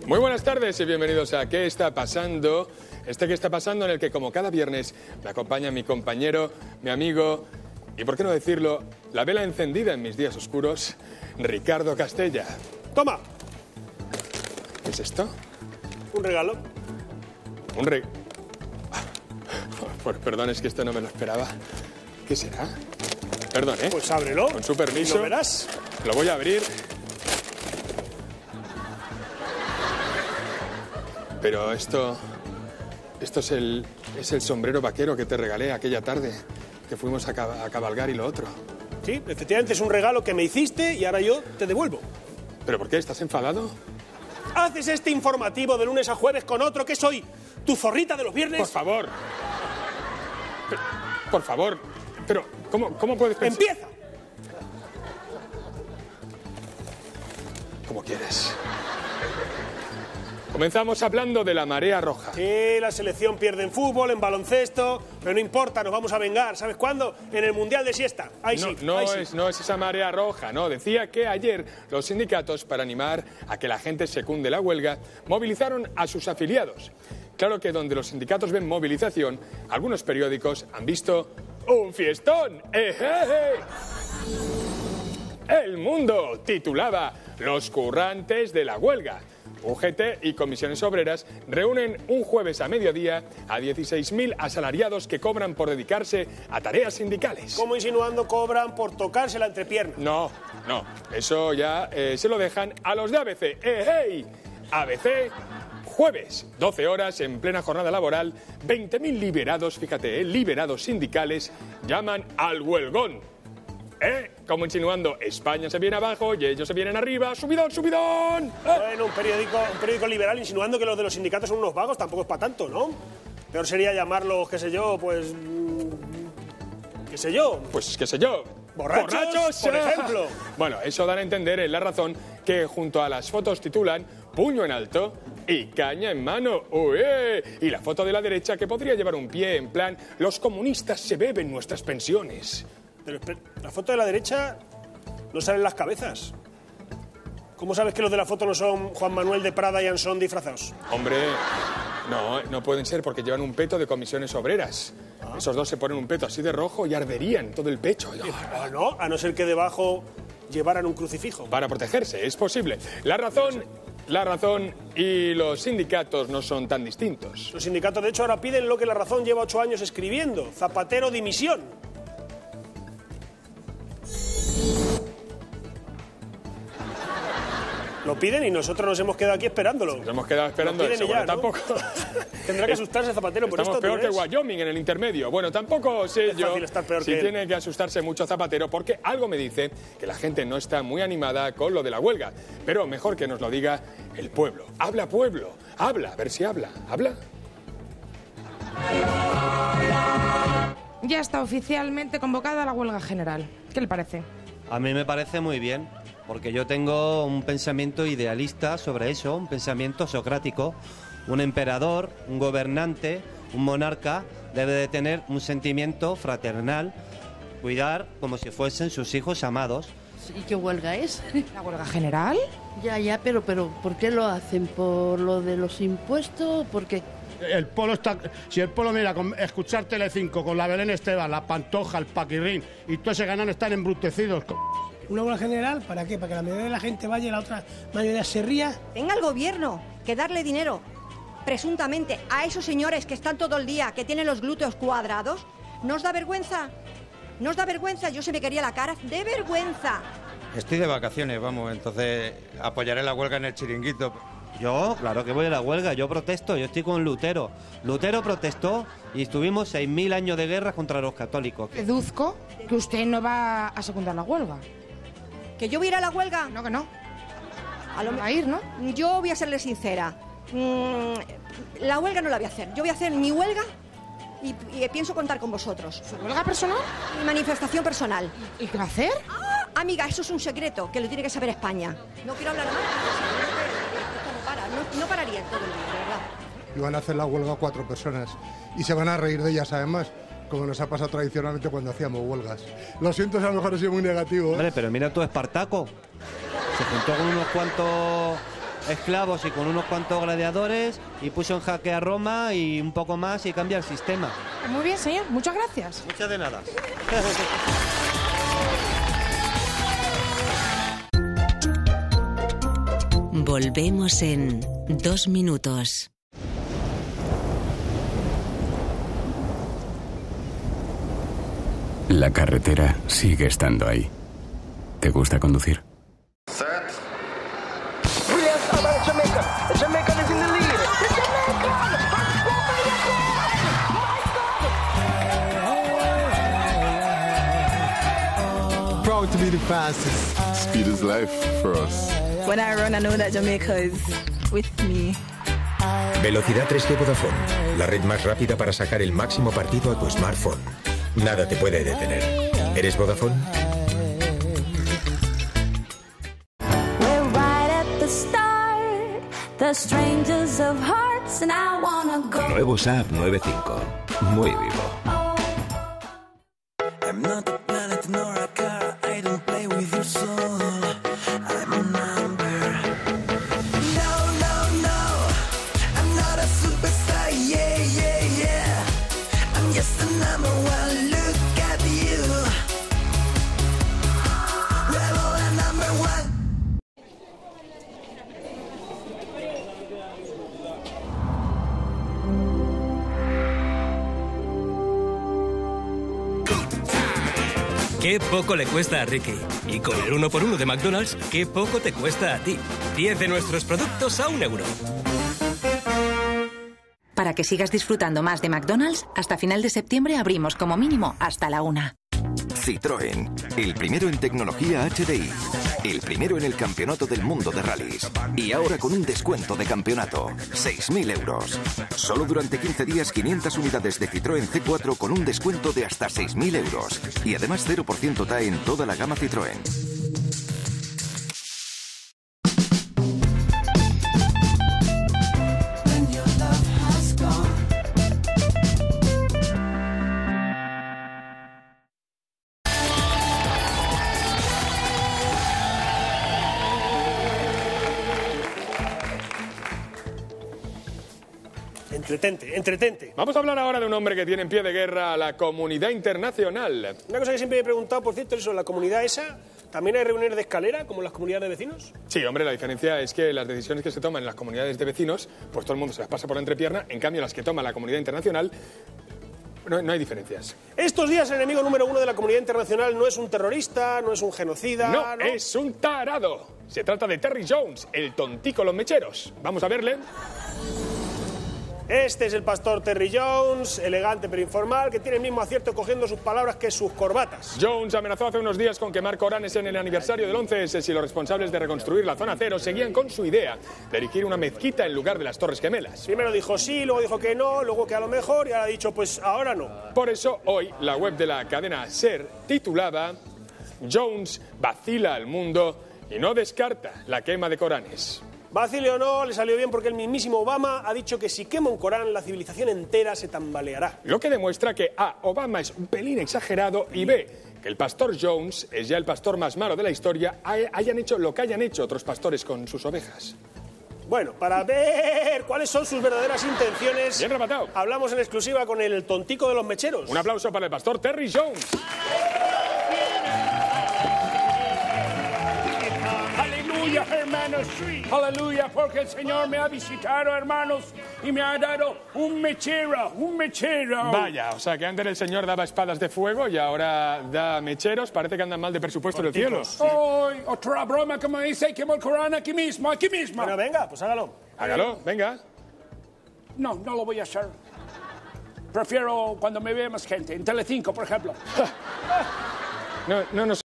Muy buenas tardes y bienvenidos a ¿Qué está pasando? ¿Qué está pasando? En el que, como cada viernes, me acompaña mi compañero, mi amigo y, por qué no decirlo, la vela encendida en mis días oscuros, Ricardo Castella. Toma. ¿Qué es esto? Un regalo. Un regalo. Perdón, es que esto no me lo esperaba. ¿Qué será? Perdón, ¿eh? Pues ábrelo. Con su permiso. Lo verás. Lo voy a abrir. Pero esto es el sombrero vaquero que te regalé aquella tarde que fuimos a cabalgar y lo otro. Sí, efectivamente es un regalo que me hiciste y ahora yo te devuelvo. ¿Pero por qué? ¿Estás enfadado? ¿Haces este informativo de lunes a jueves con otro que soy tu zorrita de los viernes? Por favor. Por favor. Pero, ¿cómo puedes pensar? ¡Empieza! Como quieres. Comenzamos hablando de la marea roja. Sí, la selección pierde en fútbol, en baloncesto, pero no importa, nos vamos a vengar. ¿Sabes cuándo? En el Mundial de Siesta. Ahí sí. No es esa marea roja, no. Decía que ayer los sindicatos, para animar a que la gente secunde la huelga, movilizaron a sus afiliados. Claro que donde los sindicatos ven movilización, algunos periódicos han visto un fiestón. El Mundo titulaba Los currantes de la huelga. UGT y comisiones obreras reúnen un jueves a mediodía a 16.000 asalariados que cobran por dedicarse a tareas sindicales. ¿Cómo insinuando cobran por tocarse la entrepierna? No, eso ya se lo dejan a los de ABC. ABC, jueves, 12 horas en plena jornada laboral, 20.000 liberados, fíjate, liberados sindicales llaman al huelgón. Como insinuando, España se viene abajo y ellos se vienen arriba. ¡Subidón, subidón! Bueno, un periódico liberal insinuando que los de los sindicatos son unos vagos tampoco es para tanto, ¿no? Peor sería llamarlos, qué sé yo, pues... qué sé yo. Pues qué sé yo. ¡Borrachos, por ejemplo! Bueno, eso dan a entender en La Razón que junto a las fotos titulan puño en alto y caña en mano. Y la foto de la derecha que podría llevar un pie en plan los comunistas se beben nuestras pensiones. Pero la foto de la derecha no salen las cabezas. ¿Cómo sabes que los de la foto no son Juan Manuel de Prada y Ansón disfrazados? Hombre, no pueden ser porque llevan un peto de comisiones obreras. Esos dos se ponen un peto así de rojo y arderían todo el pecho. No, a no ser que debajo llevaran un crucifijo. Para protegerse, es posible. La razón y los sindicatos no son tan distintos. Los sindicatos, de hecho, ahora piden lo que La Razón lleva 8 años escribiendo: Zapatero dimisión. Lo piden y nosotros nos hemos quedado aquí esperándolo. Nos hemos quedado esperando eso. Ya, bueno, tampoco. Tendrá que asustarse Zapatero por esto. Estamos peor que Wyoming en el intermedio. Bueno, tampoco sé yo si tiene que asustarse mucho Zapatero, porque algo me dice que la gente no está muy animada con lo de la huelga. Pero mejor que nos lo diga el pueblo. Habla, pueblo. Habla, a ver si habla. ¿Habla? Ya está oficialmente convocada la huelga general. ¿Qué le parece? A mí me parece muy bien, porque yo tengo un pensamiento idealista sobre eso, un pensamiento socrático. Un emperador, un gobernante, un monarca debe de tener un sentimiento fraternal, cuidar como si fuesen sus hijos amados. ¿Y qué huelga es? ¿La huelga general? Ya, pero ¿por qué lo hacen? ¿Por lo de los impuestos? ¿Por qué? El pueblo está... Si el pueblo, mira, con escuchar Telecinco, con la Belén Esteban, la Pantoja, el Paquirrín y todo ese canal están embrutecidos. ¿Una huelga general? ¿Para qué? ¿Para que la mayoría de la gente vaya y la otra mayoría se ría? Venga el gobierno, que darle dinero, presuntamente, a esos señores que están todo el día, que tienen los glúteos cuadrados. ¿No os da vergüenza? ¿No os da vergüenza? Yo se me quería la cara de vergüenza. Estoy de vacaciones, vamos, entonces apoyaré la huelga en el chiringuito. Yo, claro que voy a la huelga, yo protesto, yo estoy con Lutero. Lutero protestó y estuvimos 6.000 años de guerra contra los católicos. Deduzco que usted no va a secundar la huelga. ¿Que yo voy a ir a la huelga? No, que no. Va a ir, ¿no? Yo voy a serle sincera. La huelga no la voy a hacer. Yo voy a hacer mi huelga y pienso contar con vosotros. ¿Su huelga personal? Mi manifestación personal. ¿Y qué va a hacer? Amiga, eso es un secreto que lo tiene que saber España. No quiero hablar más, esto no para. No pararía todo el día, de verdad. Y van a hacer la huelga 4 personas. Y se van a reír de ellas, además, como nos ha pasado tradicionalmente cuando hacíamos huelgas. Lo siento si a lo mejor he sido muy negativo, ¿eh? Hombre, pero mira tú, Espartaco. Se juntó con unos cuantos esclavos y con unos cuantos gladiadores y puso en jaque a Roma y un poco más y cambia el sistema. Muy bien, señor. Muchas gracias. Muchas de nada. Volvemos en 2 minutos. La carretera sigue estando ahí. ¿Te gusta conducir? Proud to be the fastest. Speed is life for us. When I run, I know that Jamaica is with me. Velocidad 3G Vodafone, la red más rápida para sacar el máximo partido a tu smartphone. Nada te puede detener. ¿Eres Vodafone? Nuevo Saab 9.5. Muy vivo. Qué poco le cuesta a Ricky. Y con el 1x1 de McDonald's, qué poco te cuesta a ti. 10 de nuestros productos a €1. Para que sigas disfrutando más de McDonald's, hasta final de septiembre abrimos como mínimo hasta la 1. Citroën, el primero en tecnología HDI, el primero en el campeonato del mundo de rallies y ahora con un descuento de campeonato, 6.000 euros. Solo durante 15 días 500 unidades de Citroën C4 con un descuento de hasta 6.000 euros y además 0% TAE en toda la gama Citroën. Entretente. Vamos a hablar ahora de un hombre que tiene en pie de guerra a la comunidad internacional. Una cosa que siempre me he preguntado, por cierto, eso, ¿en la comunidad esa también hay reuniones de escalera, como en las comunidades de vecinos? Sí, hombre, la diferencia es que las decisiones que se toman en las comunidades de vecinos, pues todo el mundo se las pasa por la entrepierna, en cambio las que toma la comunidad internacional, no hay diferencias. Estos días el enemigo número 1 de la comunidad internacional no es un terrorista, no es un genocida... No, es un tarado. Se trata de Terry Jones, el tontico los mecheros. Vamos a verle. Este es el pastor Terry Jones, elegante pero informal, que tiene el mismo acierto cogiendo sus palabras que sus corbatas. Jones amenazó hace unos días con quemar Coranes en el aniversario del 11S si los responsables de reconstruir la zona cero seguían con su idea de erigir una mezquita en lugar de las Torres Gemelas. Primero dijo sí, luego dijo que no, luego que a lo mejor y ahora ha dicho pues ahora no. Por eso hoy la web de la cadena SER titulaba Jones vacila al mundo y no descarta la quema de Coranes. Vacile o no, le salió bien porque el mismísimo Obama ha dicho que si quema un Corán, la civilización entera se tambaleará. Lo que demuestra que A, Obama es un pelín exagerado y B, que el pastor Jones es ya el pastor más malo de la historia, hayan hecho lo que hayan hecho otros pastores con sus ovejas. Bueno, para ver cuáles son sus verdaderas intenciones, bien rematado, hablamos en exclusiva con el tontico de los mecheros. Un aplauso para el pastor Terry Jones. Aleluya, hermanos, aleluya, porque el Señor me ha visitado, hermanos, y me ha dado un mechero. Vaya, o sea que antes el Señor daba espadas de fuego y ahora da mecheros, parece que andan mal de presupuesto en el cielo. Sí. ¡Ay, otra broma que me dice, quemo el Corán aquí mismo! Bueno, venga, pues hágalo. Hágalo, venga. No lo voy a hacer. Prefiero cuando me ve más gente, en Telecinco, por ejemplo. No nos